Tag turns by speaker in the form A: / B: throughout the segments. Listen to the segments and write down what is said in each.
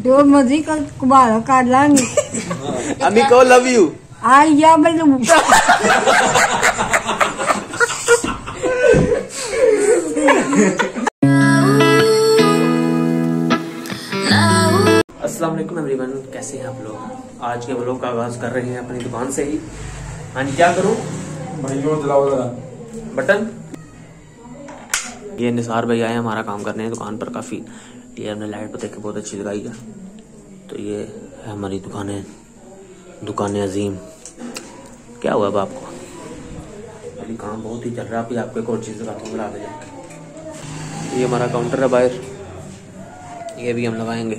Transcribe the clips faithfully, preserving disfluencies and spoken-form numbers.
A: जो मर्जी कल कुमार काट लाएंगे।
B: अम्मी कहो लव यू।
A: आई या बल्लू।
B: अस्सलाम वालेकुम एवरीवन, कैसे हैं आप लोग। आज के व्लॉग का आगाज कर रहे हैं अपनी दुकान से ही। हाँ जी, क्या करूं
C: भाइयों, जलाओ जरा
B: बटन। ये निसार भाई आए हमारा काम करने हैं दुकान पर। काफी ये हमने लाइट पर देख के बहुत अच्छी लगाई है। तो ये है हमारी दुकानें, दुकान अजीम। क्या हुआ अब आपको? अभी काम बहुत ही चल रहा है। अभी आपको एक और चीज दिखाता हूँ आगे जाके। ये हमारा काउंटर है बाहर, ये भी हम लगाएंगे।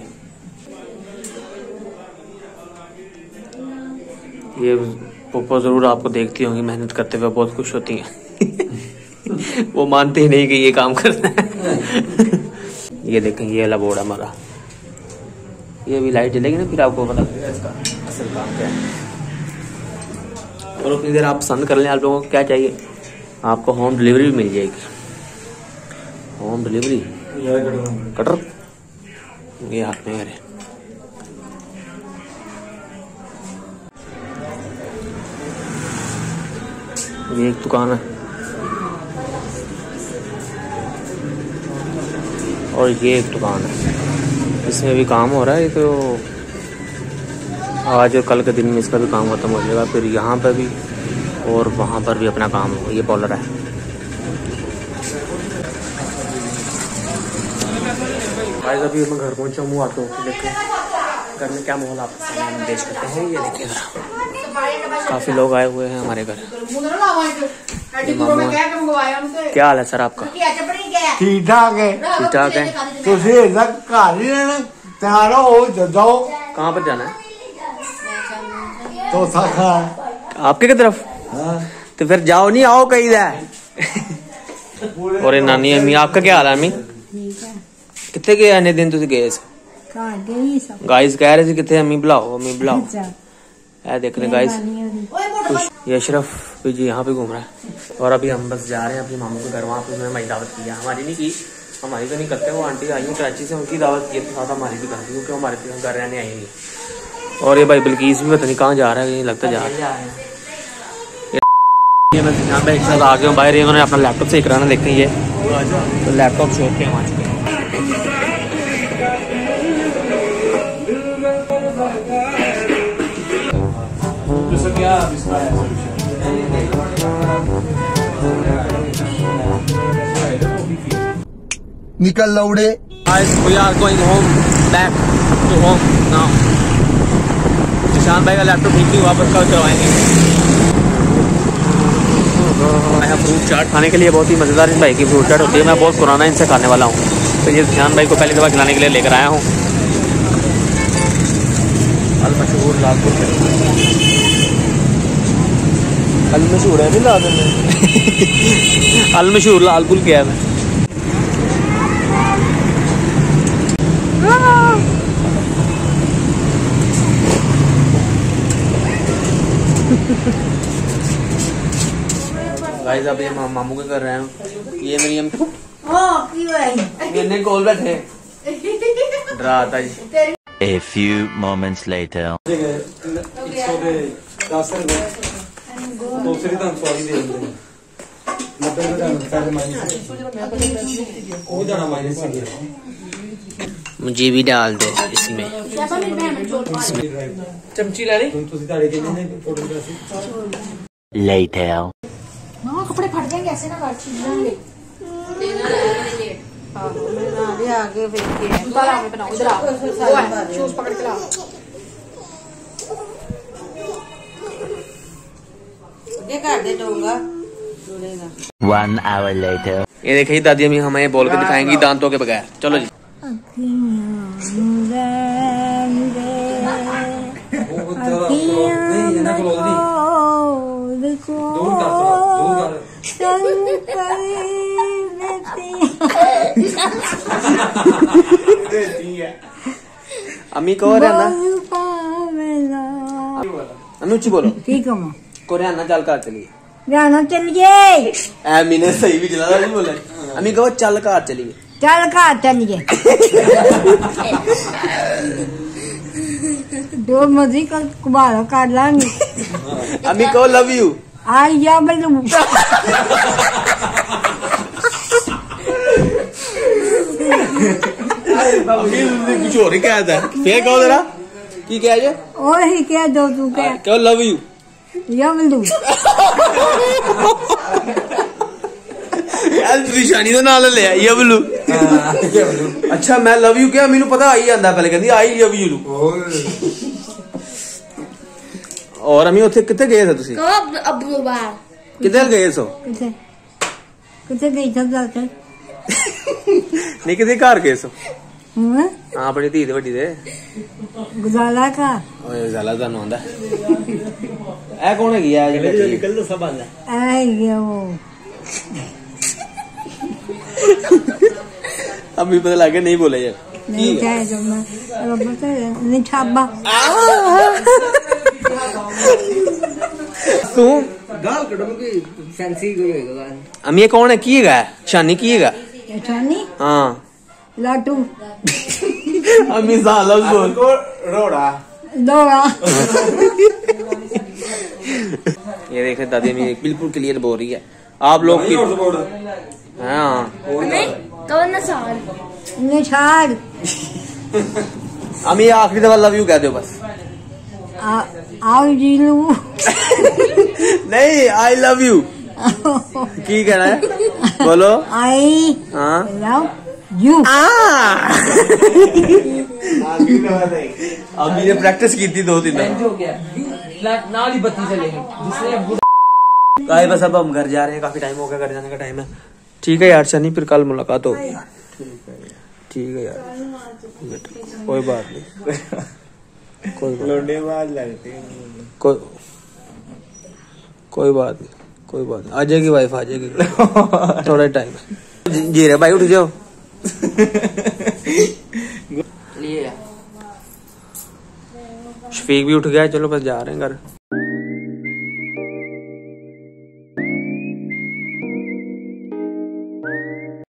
B: ये पोपो जरूर आपको देखती होंगी मेहनत करते हुए, बहुत खुश होती हैं। वो मानते ही नहीं कि ये काम करना है। ये देखें, ये वाला बोर्ड हमारा, ये भी लाइट जलेगी ना, फिर आपको पता लगेगा इसका असल काम क्या है। और उतनी देर आप पसंद कर लें। आप लोगों को क्या चाहिए, आपको होम डिलीवरी भी मिल जाएगी। होम डिलीवरी कटर ये हाथ में मेरे। ये एक दुकान है और ये एक दुकान है, इसमें भी काम हो रहा है। तो आज और कल के दिन में इसका भी काम खत्म हो जाएगा। फिर यहाँ पर भी और वहाँ पर भी अपना काम हो। ये पॉलर है। भाई अभी मैं घर पहुँचा हूँ। आप लोग देखें घर में क्या माहौल आप सामने पेश करते हैं। ये देखिए काफी लोग आए हुए हैं हमारे घर। क्या हाल है सर आपका?
C: ठीक ठाक है।
B: ठीक ठाक है।
C: तो तैयार हो जाओ।
B: कहाँ पर जाना है?
C: तो साखा
B: आपके की तरफ।
C: हाँ।
B: तो फिर जाओ, नहीं आओ कहीं दे। और नानी अम्मी आपका क्या हाल है? अम्मी कितने गए आने दिन तुझे गए? गाइस कह रहे थे कितने अम्मी बुलाओ, अम्मी बुलाओ। है देख रहे गाइस, ये अशरफ भी जी यहाँ पे घूम रहा है। और अभी हम बस जा रहे हैं अपने मामू के घर। वहाँ पे उन्होंने हमारी दावत की है। हमारी नहीं की, हमारी तो नहीं करते। वो आंटी आई है कराची से, उनकी दावत की तो साथ हमारी भी करती, क्योंकि हमारे घर रहने आएंगे। और ये भाई बिल्किस भी पता नहीं कहाँ जा रहा है, लगता जा रहा है। मैं यहाँ पे एक साथ आ गया हूँ बाहर। इन्होंने अपना लैपटॉप सही कराना, देखें ये तो लैपटॉप शॉप पे वहाँ चुके हैं।
C: निकल लौड़े।
B: Guys, we are going home, back to home now. निशान भाई का लैपटॉप ठीक नहीं हुआ, बस कल चलवाएंगे। मैं यहाँ फ्रूट चाट खाने के लिए, बहुत ही मज़ेदार इन भाई की फ्रूट चाट होती है। मैं बहुत पुराना इनसे खाने वाला हूँ। तो ये निशान भाई को पहली दफ़ा खिलाने के लिए लेकर आया हूँ। अल मशहूर लालपुर के अल मशहूर है भी लाल अल मशहूर लालपुर क्या है। गाइस अब ये मामू के कर रहे हैं। ये मेरी हम कॉल बैठे डरा आता जी।
D: A few moments later. मुझे भी डाल दो इसमें, इसमें। चमची ला रही। Later.
A: मामा कपड़े फट जाएंगे ऐसे ना, काट छीन जाएंगे। आगे आगे फेंक के बाला में बनाओ। इधर आओ, वो है शूज पकड़ के लाओ। ये काट दे दूंगा।
D: One hour later.
B: ये देखिए दादी अम्मी हमें बोल के दिखाएंगी दांतों के बगैर। चलो जी। अम्मी को रहना, अम्मी उच्ची बोलो।
A: ठीक है
B: को रहना चल कर चलिए।
A: जाना चलिए।
B: अम्मी ने सही भी चला नहीं बोला। अम्मी कहो चल कर चलिए।
A: चल कर चलिए।
E: जो मर्जी कर कुमारा कर लांगे।
B: अम्मी को लव यू।
E: आई या बलू
B: कुछ और ही कहा था फिर कहो जरा की कह जे
E: और ही कह दो तू कह
B: कहो लव यू
E: या बलू
B: यार निशानी तो नाल ले ये बलू अच्छा मैं लव यू क्या मैनू पता आई जांदा पहले कहंदी आई लव यू और अम्मी उत्थे किथे गए थे तुसी
F: कब अब्बू बाहर
B: किधर गए सो
E: किथे किथे गई सब जाते
B: नहीं किथे घर गए सो
E: हां
B: हां अपनी धी वड्डी दे
E: गुजारा का
B: ओए जाला तानू आंदा ए कौन है गया जो निकल तो सब आंदा
E: आई गया वो
B: अभी पता लगे नहीं बोले यार
E: नहीं चाहे जो मैं रब से नहीं छाबा
B: तू
D: गाल कटो की फैंसी कोई होएगा गाल
B: अम्मी ये कौन है की है शानी की है
E: छानी
B: हां
E: लाटू
B: अम्मी साला बोल
C: को रोड़ा
E: दौड़ा
B: ये देखे दादी अम्मी बिल्कुल क्लियर बोल रही है आप लोग की हाँ
F: नहीं कौन ना साल
E: निछाड़
B: अम्मी आखिरी दफा लव यू कह दो बस
E: आओ जी लू
B: नहीं आई लव यू की कहना है बोलो
E: आई
B: हाँ
E: लव यू
B: अभी ने प्रैक्टिस की थी दो तीन
D: हो गया नाल ही बत्ती चलेगी जिसने
B: गाइस बस अब हम घर जा रहे हैं काफी टाइम हो गया घर जाने का टाइम है ठीक है यार शनि फिर कल मुलाकात होगी यार ठीक है यार कोई बात नहीं कोई
C: लोडे बात लगती
B: कोई कोई बात नहीं कोई बात नहीं आ जाएगी वाइफ आ जाएगी थोड़ा टाइम जी रे भाई उठ जाओ
D: लिए
B: शफीक भी उठ गया चलो बस जा रहे हैं घर